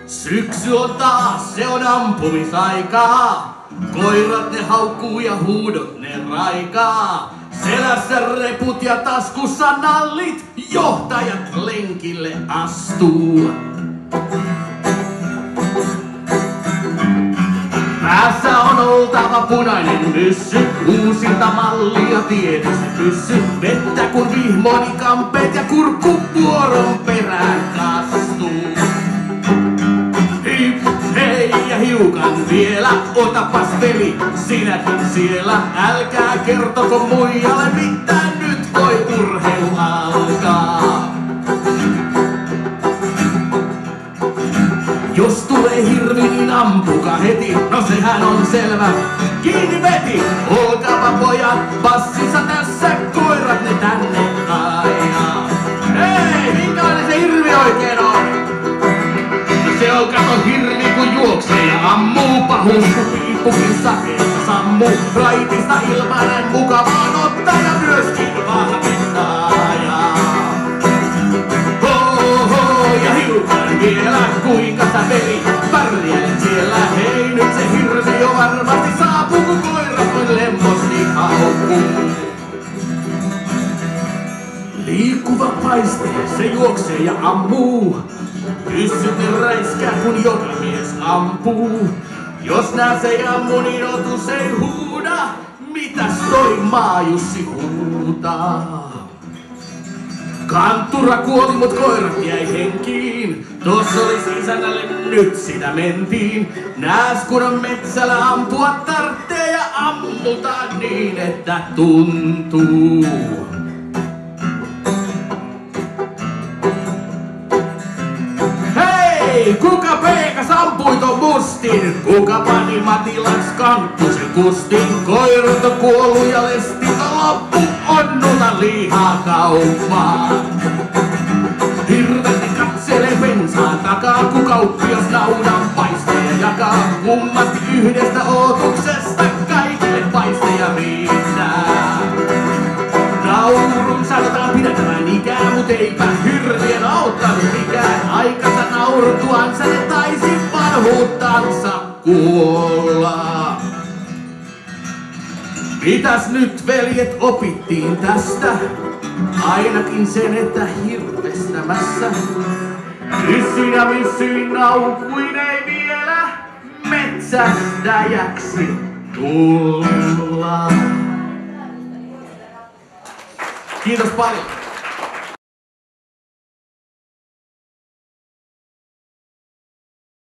Syksy on taas, se on ampumisaikaa. Koirat ne haukkuu ja huudot ne raikaa. Selässä reput ja taskussa nallit, johtajat lenkille astuu. Päässä on oltava punainen myssy, uusinta mallia tietysti pyssy. Vettä kun vihmoni kampeet ja kurkku vuoron perään kastuu. Hip, hei ja hiukan vielä, otapas veli, sinäkin siellä. Älkää kertoko muijalle mitään, nyt voi urheilu alkaa. Jos tulee hirvi, niin ampuka heti, no sehän on selvä. Kiinni veti, olkaapa pojat, passissa tässä, koirat ne tänne ajaa. Hei, minkälainen se hirvi oikein on? No se on kato hirvi kun juoksee ja ammuu, pahuus kun piippukin sakeessa sammuu. Raitista ilmanen mukavaan ottaa ja myöskin vahvistaa. Ja hiukan vielä, kuinka sä veli pärjäilet siellä. Hei, nyt se hirvi jo varmasti saapuu, kun koirat on lemmosti haukkuu. Liikkuva paistee, se juoksee ja ammuu. Pyssyt ne räiskää, kun joka mies ampuu. Jos nää se ei ammu, niin otus ei huuda. Mitäs toi Maajussi huutaa? Kanttura kuoli, mut koirat jäi henkiin. Tossa olis isännälle, nyt sitä mentiin. Nääs kun on metsällä ampua tarttee ja ammutaan niin, että tuntuu. Hei, kuka peikas ampui ton mustin? Kuka pani Matilans Kankkusen kustin? Koirat on kuollu ja lestiltä loppu, onnuta lihaa kauppaan. Hirvet ne katselee pensaan takaa, kun kauppias naudan paisteja jakaa. Kummasti yhdestä ootuksesta kaikille paisteja riittää. Naurun sanotaan pidettävän ikää, mut eipä hirvien auttanut mikään. Aikansa naurutuansa ne taisi vanhuuttansa kuolla. Mitäs nyt veljet opittiin tästä? Ainakin sen, että hirvestämässä Yssin ja missyin naukuin ei vielä metsästäjäksi tulla. Kiitos paljon.